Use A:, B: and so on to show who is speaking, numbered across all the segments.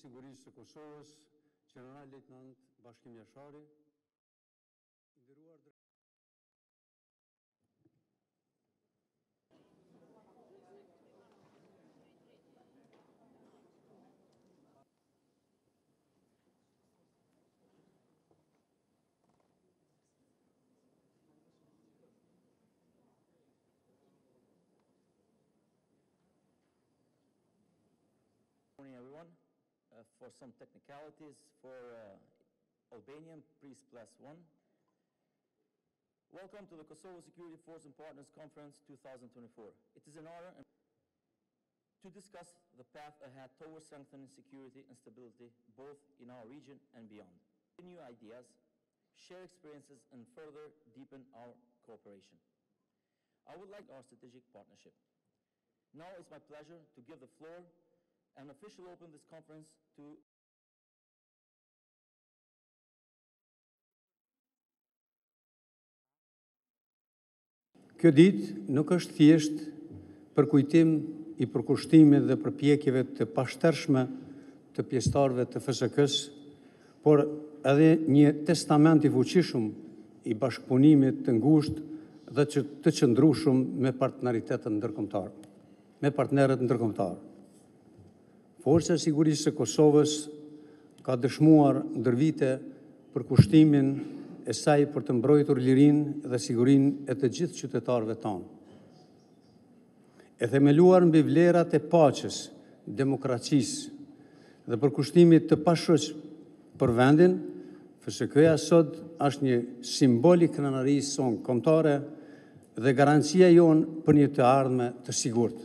A: Sigurisë së Kosovës, General-Lejtenant Bashkim Jashari, nderuar
B: Morning, everyone. For some technicalities, for Albanian, please +1. Welcome to the Kosovo Security Force and Partners Conference 2024. It is an honor to discuss the path ahead towards strengthening security and stability both in our region and beyond. New ideas, share experiences, and further deepen our cooperation. I would like our strategic partnership. Now it's my pleasure to give the floor and officially open this conference to
A: Kjo ditë nuk është thjesht për kujtim I përkushtimeve dhe përpjekjeve të pashtershme të pjesëtarëve të FSK-s, por edhe një testament I fuqishëm I bashkëpunimit të ngushtë dhe të qëndrueshëm me partnerët ndërkombëtar. Forca e Sigurisë së Kosovës ka dëshmuar ndër vite përkushtimin e saj për të mbrojtur lirinë dhe sigurinë e të gjithë qytetarëve tonë. E themeluar mbi vlerat e paqes, demokracisë dhe përkushtimit të pashojsh për vendin, FSK-ja sot është një simbol I krenarisë sonë kombëtare dhe garancia jonë për një të ardhme të sigurt.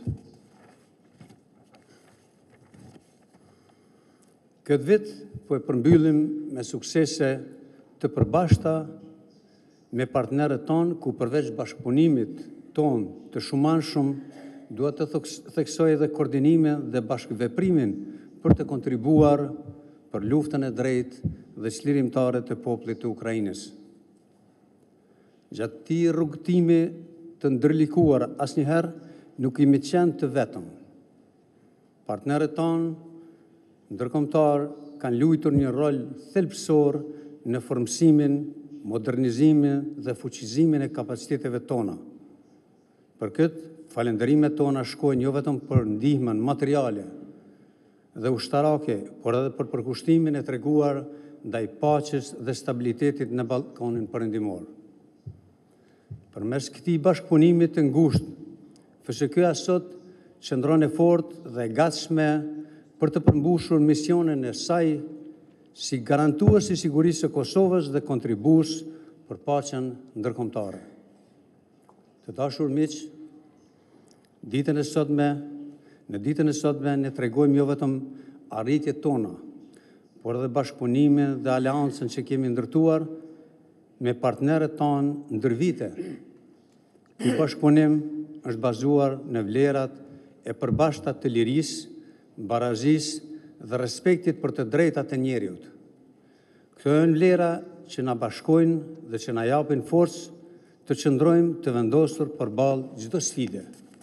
A: Këtë vit po e përmbyllim me suksese të përbashkëta me partnerët tonë ku përveç bashkëpunimit tonë të shumanshëm duhet të theksoj edhe koordinimin dhe bashkëveprimin për të kontribuar për luftën e drejtë dhe çlirimtare të popullit të Ukrainës. Gjatë këtij rrugtimi të ndërlikuar asnjëherë nuk jemi qenë të vetëm. Partnerët tonë ndërkombëtar kanë luajtur një rol thelbësor në formësimin, modernizimin dhe fuqizimin e kapaciteteve tona. Për këtë, falënderimet tona shkojnë jo vetëm për ndihmën materiale dhe ushtarake, por edhe për përkushtimin e treguar ndaj paqes dhe stabilitetit në Ballkanin Perëndimor. Përmes këtij bashkëpunimi të ngushtë, FSK-ja sot qëndron e fortë dhe e gatshme për të përmbushur misionin e saj si garantues I sigurisë së Kosovës dhe kontribues për paqen ndërkombëtare. Të dashur miq, në ditën e sotme ne tregojmë jo vetëm arritjet tona, por edhe bashkëpunimin dhe aleancën që kemi ndërtuar me partnerët tonë ndër vite. Ky bashkëpunim është bazuar në vlerat e përbashkëta të lirisë, barazisë dhe respektit për të drejtat e njerëzit. Këto janë vlera që na bashkojnë dhe që na japin forcë të qëndrojmë të vendosur përballë çdo sfide.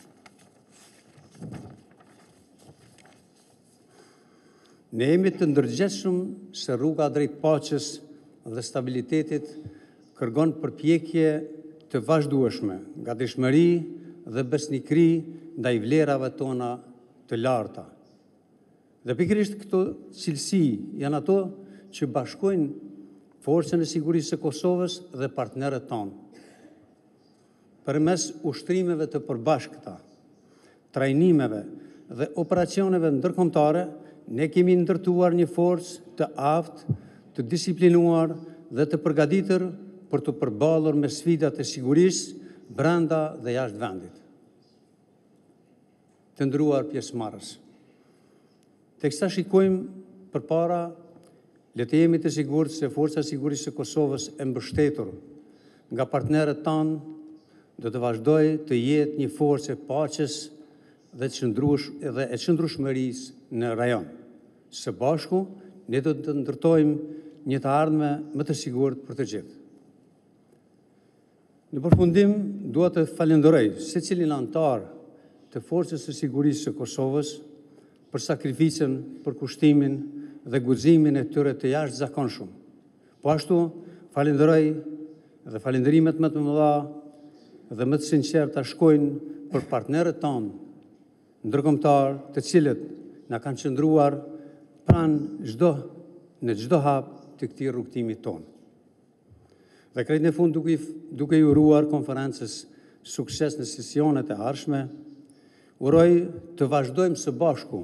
A: Ne jemi të ndërgjegjshëm se rruga drejt paqes dhe stabilitetit kërkon përpjekje të vazhdueshme, gatishmëri dhe besnikëri ndaj vlerave tona të larta. Dhe pikërisht këto cilësi janë ato që bashkojnë Forcën e Sigurisë së Kosovës dhe partnerët tonë. Përmes ushtrimeve të përbashkëta, trajnimeve dhe operacioneve ndërkombëtare, ne kemi ndërtuar një forcë të aftë, të disiplinuar dhe të përgatitur për të përballur me sfidat e sigurisë brenda dhe jashtë vendit. Të nderuar pjesëmarrës, teksa shikojmë përpara, le të jemi të sigurt se Forca e Sigurisë së Kosovës e mbështetur nga partnerët tanë do të vazhdojë të jetë një forcë e paqes dhe e qëndrueshmërisë në rajon. Së bashku, ne do të ndërtojmë një të ardhme më të sigurt për të gjithë. Në përfundim, dua të falenderoj secilin antar të Forcës së Sigurisë së Kosovës për sakrificën, për kushtimin dhe guximin e tyre të jashtëzakonshëm. Po ashtu, falenderoj dhe falenderimet më të mëdha dhe më të sinqerta shkojnë për partnerët tonë ndërkombëtar, të cilët na kanë qëndruar në çdo hap të këtij rrugtimi tonë. Dhe krejt në fund duke i uruar konferencës sukses në sesionet e ardhshme, uroj të vazhdojmë së bashku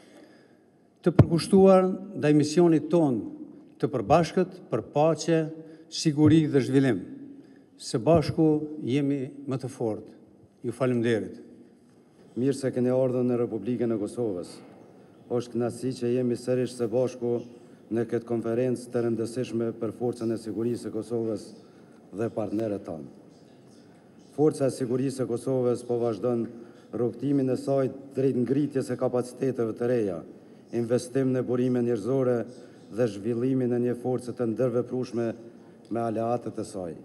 A: të përkushtuar ndaj misionit tonë të përbashkët për paqe, siguri dhe zhvillim. Së bashku jemi më të fortë. Ju falemnderit.
C: Mirë se keni ardhur në Republikën e Kosovës. Është kënaqësi që jemi sërish së bashku në këtë konferencë të rëndësishme për Forcën e Sigurisë së Kosovës dhe partnerët tanë. Forca e Sigurisë së Kosovës po vazhdon rrugtimin e saj drejt ngritjes së kapaciteteve të reja, investim në burime njerëzore dhe zhvillimin e një force të ndërveprueshme me aleatët e saj.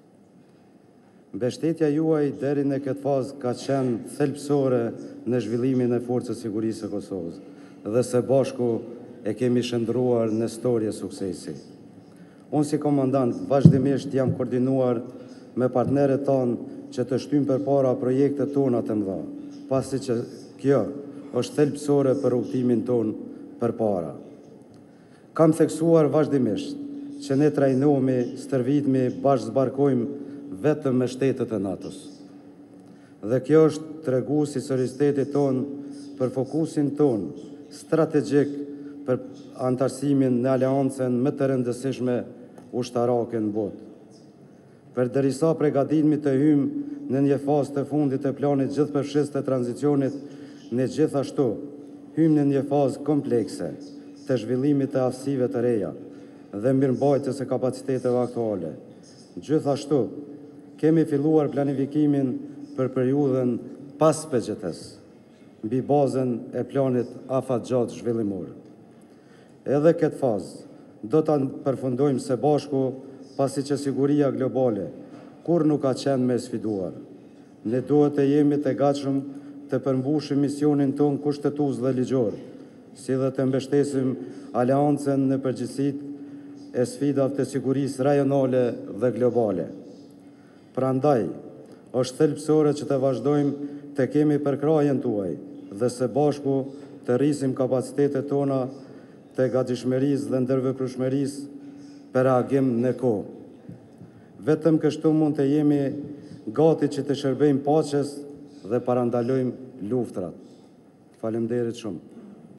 C: Mbështetja juaj deri në këtë fazë ka qenë thelbësore në zhvillimin e Forcës së Sigurisë së Kosovës dhe së bashku e kemi shndruar në storje suksesi. Unë si komandant vazhdimisht jam koordinuar me partnerët tanë që të shtyjmë përpara projektet tona të mëdha, pasi që kjo është thelbësore për rrugtimin tonë përpara. Kam theksuar vazhdimisht që ne trajnohemi, stërvitemi, bashkëzbarkojmë vetëm me shtetet e NATO-s. Dhe kjo është treguesi i seriozitetit tonë për fokusin tonë strategjik për antarësimin në aleancën më të rëndësishme ushtarake në botë. Përderisa përgatitemi të hyjmë në një fazë të fundit të planit gjithëpërfshis të tranzicionit, ne gjithashtu hyjmë në një fazë komplekse të zhvillimit të aftësive të reja dhe mirëmbajtjes së kapaciteteve aktuale. Gjithashtu, kemi filluar planifikimin për periudhën pas PGT-s, mbi bazën e planit afatgjat zhvillimor. Edhe këtë fazë do ta përfundojmë së bashku, pasi që siguria globale kur nuk ka qenë me sfiduar. Ne duhet të jemi të gatshëm të përmbushim misionin ton kushtetues dhe ligjor, si dhe të mbështesim aleancën në përgjithësitë e sfidave të sigurisë rajonale dhe globale. Prandaj, është thelbësore që të vazhdojmë të kemi përkrahjen tuaj dhe së bashku të rrisim kapacitetet tona të gatishmërisë dhe ndërveprueshmërisë për reagim në kohë. Vetëm kështu mund të jemi gati që të shërbejmë paqes dhe parandalojmë luftrat. Faleminderit shumë.